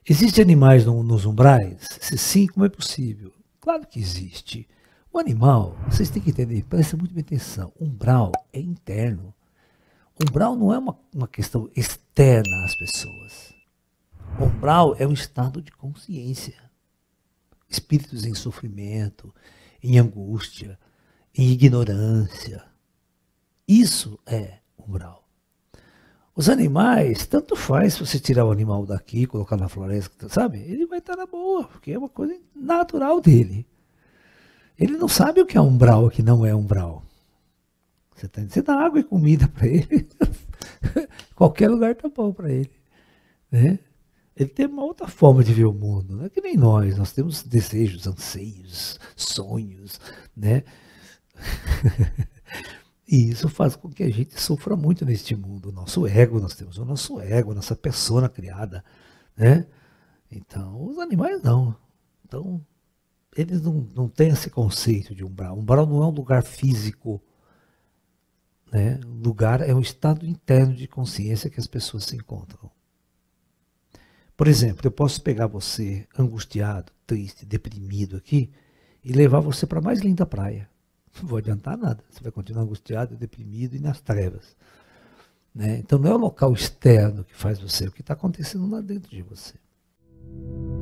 Existem animais nos umbrais? Se sim, como é possível? Claro que existe. O animal, vocês têm que entender, presta muito bem atenção, umbral é interno. Umbral não é uma questão externa às pessoas. Umbral é um estado de consciência. Espíritos em sofrimento, em angústia, em ignorância. Isso é umbral. Os animais, tanto faz se você tirar o animal daqui e colocar na floresta, sabe? Ele vai estar na boa, porque é uma coisa natural dele. Ele não sabe o que é umbral e o que não é umbral. Você dá água e comida para ele, qualquer lugar tá bom para ele. Né? Ele tem uma outra forma de ver o mundo, não é que nem nós temos desejos, anseios, sonhos, né? E isso faz com que a gente sofra muito neste mundo. O nosso ego, nós temos o nosso ego, a nossa persona criada, né? Então, os animais não. Então, eles não têm esse conceito de umbral. Umbral não é um lugar físico, né? O lugar é um estado interno de consciência que as pessoas se encontram. Por exemplo, eu posso pegar você angustiado, triste, deprimido aqui e levar você para a mais linda praia. Não vou adiantar nada. Você vai continuar angustiado, deprimido e nas trevas. Né? Então não é o local externo que faz você, é o que está acontecendo lá dentro de você.